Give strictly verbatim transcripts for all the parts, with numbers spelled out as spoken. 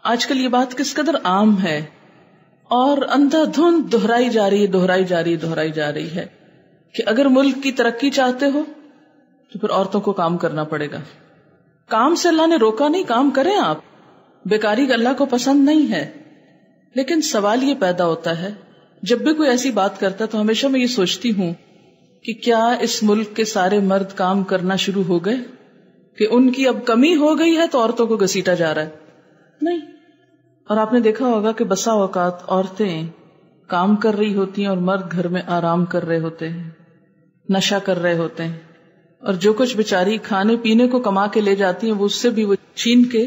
آج کل یہ بات کس قدر عام ہے اور اندھا دھند دہرائی جا رہی ہے دہرائی جا رہی ہے دہرائی جا رہی ہے کہ اگر ملک کی ترقی چاہتے ہو تو پھر عورتوں کو کام کرنا پڑے گا. کام سے اللہ نے روکا نہیں, کام کریں آپ, بیکاری اللہ کو پسند نہیں ہے. لیکن سوال یہ پیدا ہوتا ہے جب بھی کوئی ایسی بات کرتا ہے تو ہمیشہ میں یہ سوچتی ہوں کہ کیا اس ملک کے سارے مرد کام کرنا شروع ہو گئے کہ ان کی اب کمی ہو گئی ہے تو عورتوں کو گھسیٹا جا رہا ہے؟ نہیں. اور آپ نے دیکھا ہوگا کہ بسا اوقات عورتیں کام کر رہی ہوتی ہیں اور مرد گھر میں آرام کر رہے ہوتے ہیں, نشہ کر رہے ہوتے ہیں, اور جو کچھ بیچاری کھانے پینے کو کما کے لے جاتی ہیں وہ اس سے بھی وہ چھین کے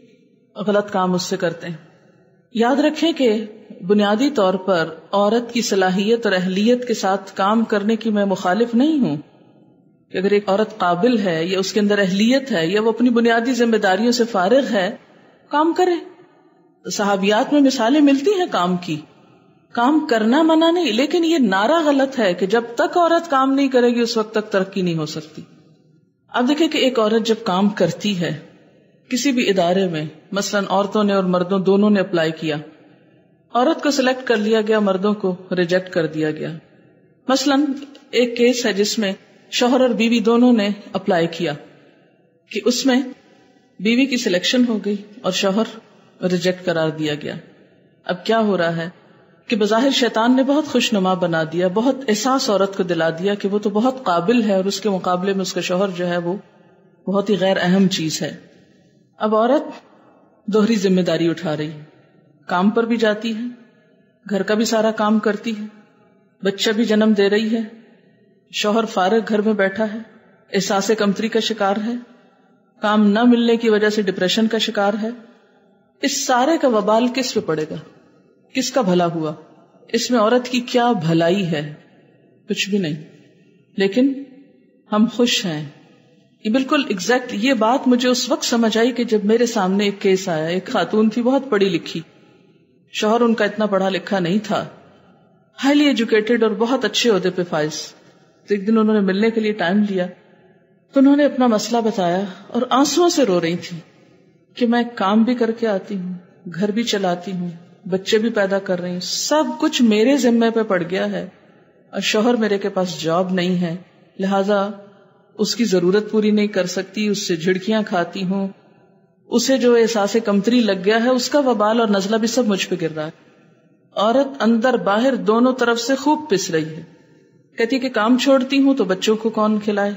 غلط کام اس سے کرتے ہیں. یاد رکھیں کہ بنیادی طور پر عورت کی صلاحیت اور اہلیت کے ساتھ کام کرنے کی میں مخالف نہیں ہوں کہ اگر ایک عورت قابل ہے یا اس کے اندر اہلیت ہے یا وہ اپنی بنیادی ذمہ داریوں سے فارغ ہے, کام کرے. صحابیات میں مثالیں ملتی ہیں کام کی, کام کرنا منع نہیں, لیکن یہ نعرہ غلط ہے کہ جب تک عورت کام نہیں کرے گی اس وقت تک ترقی نہیں ہو سکتی. اب دیکھیں کہ ایک عورت جب کام کرتی ہے کسی بھی ادارے میں, مثلا عورتوں نے اور مردوں دونوں نے اپلائی کیا, عورت کو سلیکٹ کر لیا گیا, مردوں کو ریجیکٹ کر دیا گیا. مثلا ایک کیس ہے جس میں شوہر اور بیوی دونوں نے اپلائی کیا کہ اس میں بیوی کی سلیکشن ہو گئی اور شوہر ریجیکٹ قرار دیا گیا. اب کیا ہو رہا ہے کہ بظاہر شیطان نے بہت خوشنما بنا دیا, بہت احساس عورت کو دلا دیا کہ وہ تو بہت قابل ہے اور اس کے مقابلے میں اس کا شوہر جو ہے وہ بہت ہی غیر اہم چیز ہے. اب عورت دوہری ذمہ داری اٹھا رہی ہے, کام پر بھی جاتی ہے, گھر کا بھی سارا کام کرتی ہے, بچہ بھی جنم دے رہی ہے, شوہر فارغ گھر میں بیٹھا ہے, احساس کمتری کا شکار ہے, کام نہ ملنے کی وجہ سے ڈپریشن کا شکار ہے. اس سارے کا وبال کس پہ پڑے گا؟ کس کا بھلا ہوا؟ اس میں عورت کی کیا بھلائی ہے؟ کچھ بھی نہیں. لیکن ہم خوش ہیں. یہ بالکل ایگزیکٹ یہ بات مجھے اس وقت سمجھ آئی کہ جب میرے سامنے ایک کیس آیا, ایک خاتون تھی بہت پڑھی لکھی, شوہر ان کا اتنا پڑھا لکھا نہیں تھا, ہائیلی ایجوکیٹڈ اور بہت اچھے عہدے پہ فائز. تو ایک دن انہوں نے ملنے کے لیے ٹائم لیا تو انہوں نے اپنا مسئلہ بتایا اور آنسوؤں سے رو رہی تھی کہ میں کام بھی کر کے آتی ہوں, گھر بھی چلاتی ہوں, بچے بھی پیدا کر رہی ہوں, سب کچھ میرے ذمے پہ پڑ گیا ہے اور شوہر میرے کے پاس جاب نہیں ہے, لہذا اس کی ضرورت پوری نہیں کر سکتی, اس سے جھڑکیاں کھاتی ہوں, اسے جو احساس کمتری لگ گیا ہے اس کا وبال اور نزلہ بھی سب مجھ پہ گر رہا ہے. عورت اندر باہر دونوں طرف سے خوب پس رہی ہے. کہتی کہ کام چھوڑتی ہوں تو بچوں کو کون کھلائے,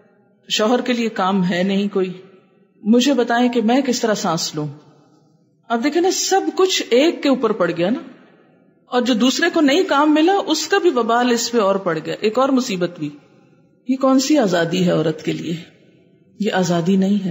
شوہر کے لیے کام ہے نہیں کوئی, مجھے بتائیں کہ میں کس طرح سانس لوں. اب دیکھیں نا, سب کچھ ایک کے اوپر پڑ گیا نا, اور جو دوسرے کو نہیں کام ملا اس کا بھی وبال اس پہ اور پڑ گیا, ایک اور مصیبت بھی. یہ کون سی آزادی ہے عورت کے لیے؟ یہ آزادی نہیں ہے,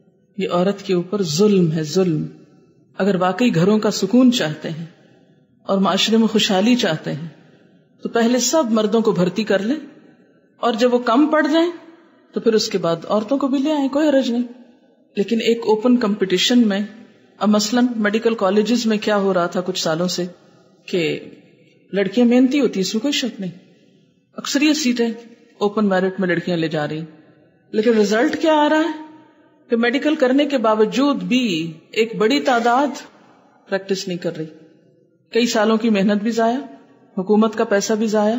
یہ عورت کے اوپر ظلم ہے, ظلم. اگر واقعی گھروں کا سکون چاہتے ہیں اور معاشرے میں خوشحالی چاہتے ہیں تو پہلے سب مردوں کو بھرتی کر لیں, اور جب وہ کم پڑ جائیں تو پھر اس کے بعد عورتوں کو بھی لے آئیں, کوئی حرج نہیں. لیکن ایک اوپن کمپٹیشن میں, اب مثلا میڈیکل کالجز میں کیا ہو رہا تھا کچھ سالوں سے کہ لڑکیاں محنتی ہوتی, اس میں کوئی شک نہیں, اکثریت سیٹیں اوپن میرٹ میں لڑکیاں لے جا رہی, لیکن رزلٹ کیا آ رہا ہے کہ میڈیکل کرنے کے باوجود بھی ایک بڑی تعداد پریکٹس نہیں کر رہی. کئی سالوں کی محنت بھی ضائع, حکومت کا پیسہ بھی ضائع,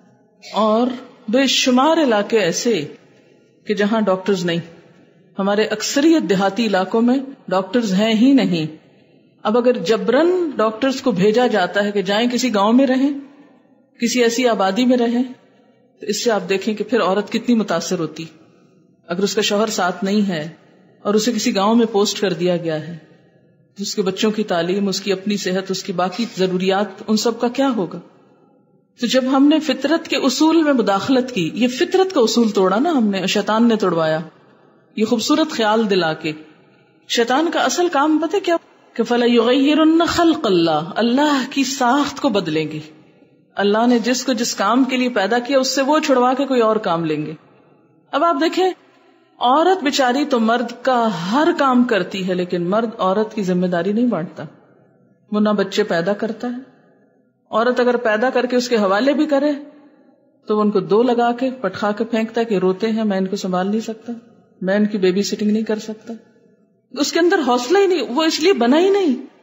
اور بے شمار علاقے ایسے کہ جہاں ڈاکٹرز نہیں. ہمارے اکثریت دیہاتی علاقوں میں ڈاکٹرز ہیں ہی نہیں. اب اگر جبرن ڈاکٹرز کو بھیجا جاتا ہے کہ جائیں کسی گاؤں میں رہیں, کسی ایسی آبادی میں رہیں, تو اس سے آپ دیکھیں کہ پھر عورت کتنی متاثر ہوتی. اگر اس کا شوہر ساتھ نہیں ہے اور اسے کسی گاؤں میں پوسٹ کر دیا گیا ہے, اس کے بچوں کی تعلیم, اس کی اپنی صحت, اس کی باقی ضروریات, ان سب کا کیا ہوگا؟ تو جب ہم نے فطرت کے اصول میں مداخلت کی, یہ فطرت کا اصول توڑا نا ہم نے, شیطان نے توڑوایا یہ خوبصورت خیال دلا کے. شیطان کا اصل کام پتہ کیا کہ فَلَيُغَيِّرُنَّ خَلْقَ اللَّهِ, اللہ کی ساخت کو بدلیں گے. اللہ نے جس کو جس کام کے لیے پیدا کیا اس سے وہ چھڑوا کے کوئی اور کام لیں گے. اب آپ دیکھیں, عورت بیچاری تو مرد کا ہر کام کرتی ہے, لیکن مرد عورت کی ذمہ داری نہیں بانٹتا. وہ نہ بچے پیدا کرتا ہے. عورت اگر پیدا کر کے اس کے حوالے بھی کرے تو وہ ان کو دو لگا کے پٹخا کے پھینکتا ہے کہ روتے ہیں, میں ان کو سنبھال نہیں سکتا, میں ان کی بیبی سٹنگ نہیں کر سکتا. اس کے اندر حوصلہ ہی نہیں, وہ اس لیے بنا ہی نہیں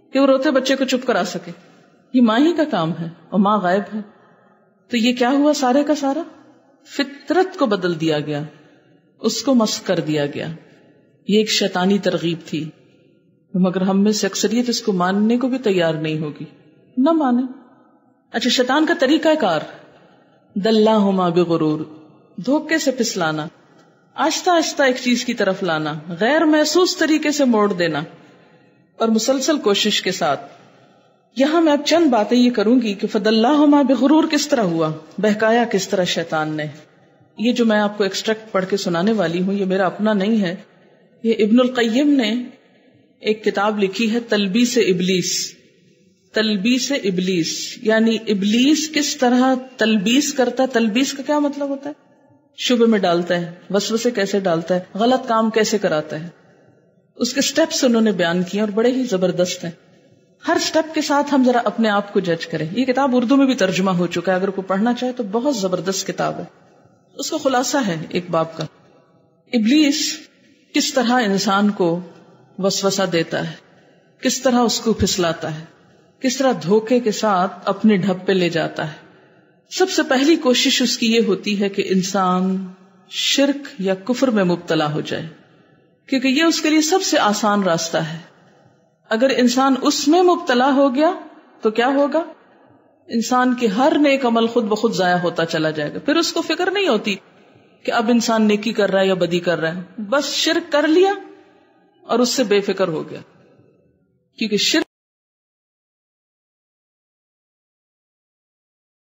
کہ وہ روتے بچے کو چپ کرا سکے. یہ ماں ہی کا کام ہے اور ماں غائب ہے. تو یہ کیا ہوا؟ سارے کا سارا فطرت کو بدل دیا گیا، اس کو مسخ کر دیا گیا. یہ ایک شیطانی ترغیب تھی، مگر ہم میں سے اکثریت اس کو ماننے کو بھی تیار نہیں ہوگی. نہ مانے. اچھا، شیطان کا طریقہ کار دلہما بغرور، دھوکے سے پھسلانا، آہستہ آہستہ ایک چیز کی طرف لانا، غیر محسوس طریقے سے موڑ دینا، اور مسلسل کوشش کے ساتھ. یہاں میں اب چند باتیں یہ کروں گی کہ فدلہما بغرور کس طرح ہوا، بہکایا کس طرح شیطان نے. یہ جو میں آپ کو ایکسٹریکٹ پڑھ کے سنانے والی ہوں یہ میرا اپنا نہیں ہے، یہ ابن القیم نے ایک کتاب لکھی ہے تلبیس ابلیس. تلبیس ابلیس یعنی ابلیس کس طرح تلبیس کرتا ہے. تلبیس کا کیا مطلب ہوتا ہے؟ شبہ میں ڈالتا ہے، وسوسے کیسے ڈالتا ہے، غلط کام کیسے کراتا ہے. اس کے سٹیپس انہوں نے بیان کیے اور بڑے ہی زبردست ہیں. ہر سٹیپ کے ساتھ ہم ذرا اپنے آپ کو جج کریں. یہ کتاب اردو میں بھی ترجمہ ہو چکا ہے، اگر کوئی پڑھنا چاہے تو بہت زبردست کتاب ہے. اس کا خلاصہ ہے ایک باب کا، ابلیس کس طرح انسان کو وسوسہ دیتا ہے، کس طرح اس کو پھسلاتا ہے، کس طرح دھوکے کے ساتھ اپنے ڈھب پہ لے جاتا ہے. سب سے پہلی کوشش اس کی یہ ہوتی ہے کہ انسان شرک یا کفر میں مبتلا ہو جائے، کیونکہ یہ اس کے لیے سب سے آسان راستہ ہے. اگر انسان اس میں مبتلا ہو گیا تو کیا ہوگا؟ انسان کے ہر نیک عمل خود بخود ضائع ہوتا چلا جائے گا. پھر اس کو فکر نہیں ہوتی کہ اب انسان نیکی کر رہا ہے یا بدی کر رہا ہے، بس شرک کر لیا اور اس سے بے فکر ہو گیا. کیونکہ شرک